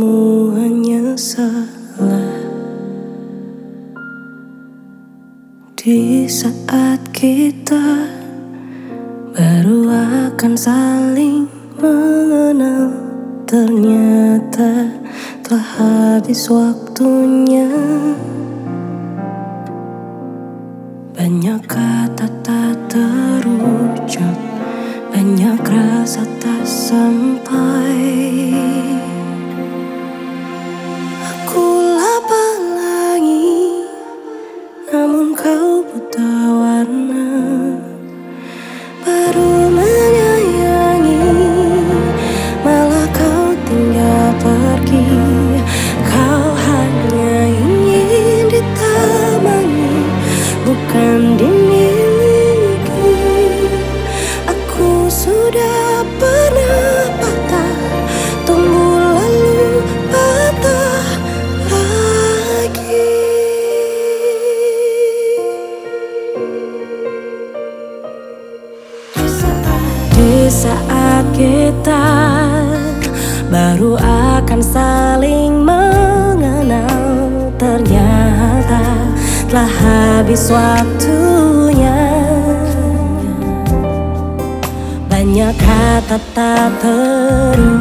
hanya salah di saat kita baru akan saling mengenal. Ternyata telah habis waktunya. Banyak kata tak terucap, banyak rasa tak sampai. Aku lapar lagi, namun kau buta warna. Baru menyayangi, malah kau tinggal pergi. Kau hanya ingin ditemani, bukan dimiliki. Aku sudah pernah patah, tumbuh lalu patah lagi. Di saat kita baru akan saling mengenal, ternyata telah habis waktunya. Banyak kata tak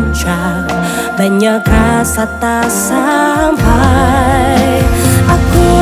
terucap, banyak rasa tak sampai. Aku